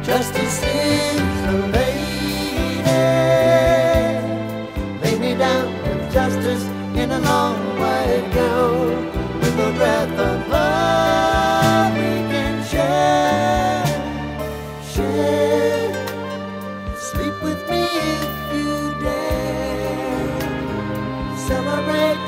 Justice is the lady. Lay me down with justice in a long white gown, with the breath of love we can share. Share, sleep with me if you dare. Celebrate